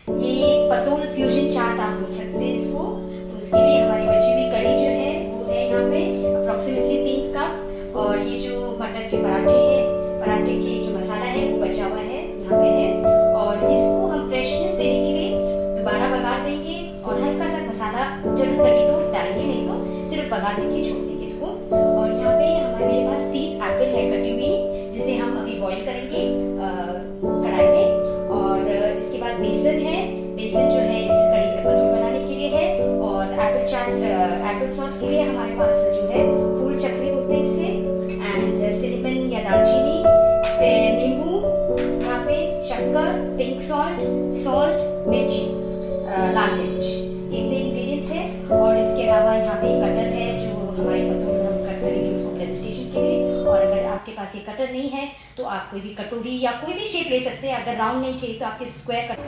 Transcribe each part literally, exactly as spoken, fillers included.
ये पतोल फ्यूजन चाट आप बोल सकते हैं इसको। तो उसके लिए हमारी बची हुई कड़ी जो है वो है यहाँ पे अप्रोक्सीमेटली तीन कप, और ये जो मटर के पराठे हैं, पराठे के जो मसाला है वो बचा हुआ है यहाँ पे है। और इसको हम फ्रेशनेस देने के लिए दोबारा बघार देंगे और हल्का सा मसाला जरूरत लगी तो डालेंगे, नहीं तो सिर्फ बघार देंगे, छोड़ देंगे इसको। और यहाँ पे हमारे मेरे पास तीन एप्पल है कटी हुई, जिसे हम अभी बॉईल करेंगे कढ़ाई में। और इसके बाद बेसन है, बेसन जो है इस कड़ी में पतोल बनाने के लिए है। और एप्पल चाट एप्पल सॉस के लिए हमारे पास जो है फूल चक्री होते हैं इससे, एंड सिनेमन या दालचीनी, नींबू, यहाँ पे शक्कर, पिंक सॉल्ट, सॉल्ट, मिर्ची, लाल मिर्च, इतने इंग्रेडिएंट्स हैं। और इसके अलावा यहाँ पे कटर है जो हमारे पतोल हम कट करेंगे उसको प्रेजेंटेशन के लिए। और अगर आपके पास ये कटर नहीं है तो आप कोई भी कटोरी या कोई भी शेप ले सकते हैं। अगर राउंड नहीं चाहिए तो आपके स्क्वायर कट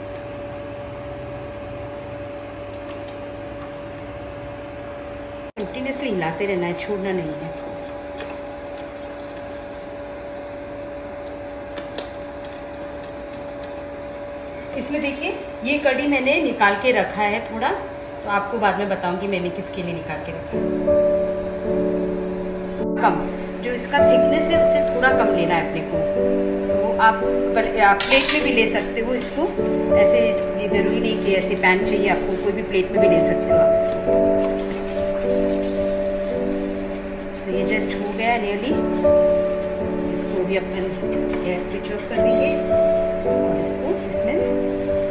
कंटिन्यूसली हिलाते रहना है, छोड़ना नहीं है। इसमें देखिए ये कड़ी मैंने निकाल के रखा है थोड़ा, तो आपको बाद में बताऊंगी मैंने किसके लिए निकाल के रखा है। कम जो इसका थिकनेस है उससे थोड़ा कम लेना है अपने को। तो आप, आप प्लेट में भी ले सकते हो इसको, ऐसे ये जरूरी नहीं कि ऐसे पैन चाहिए आपको, कोई भी प्लेट में भी ले सकते हो आप इसको। तो ये जस्ट हो गया नियरली, इसको भी अपन गैस स्विच ऑफ कर देंगे और इसको इसमें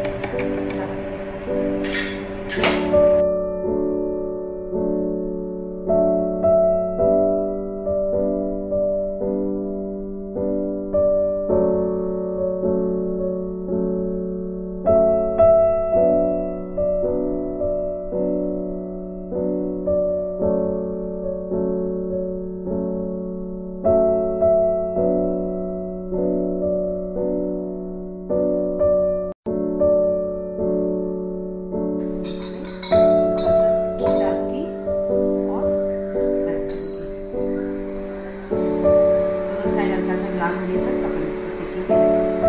होने तक अपन इसको सेकेंगे।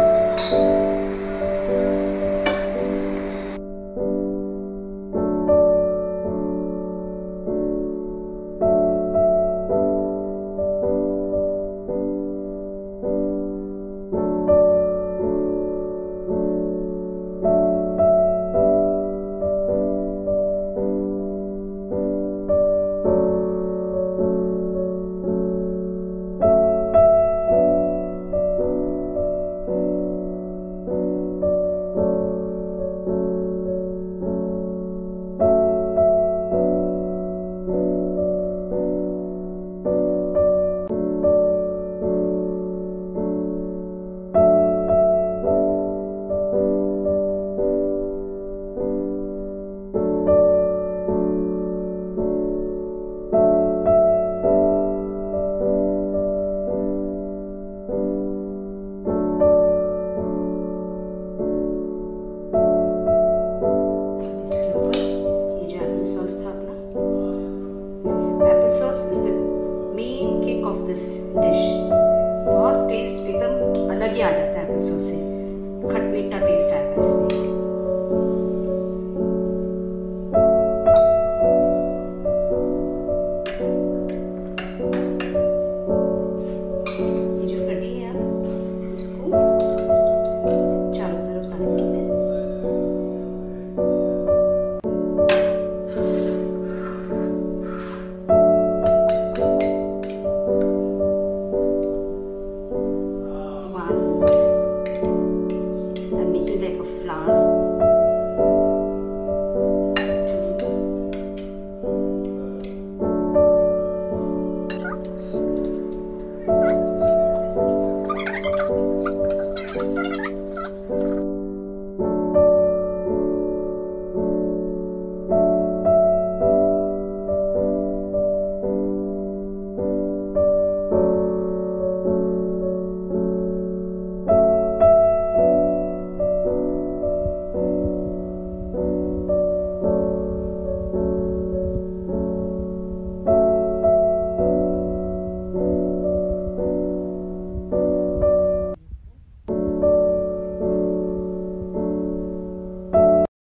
दिस डिश बहुत टेस्ट एकदम अलग ही आ जाता है एप्पल सॉस से, खट मीठा टेस्ट आता है इसमें।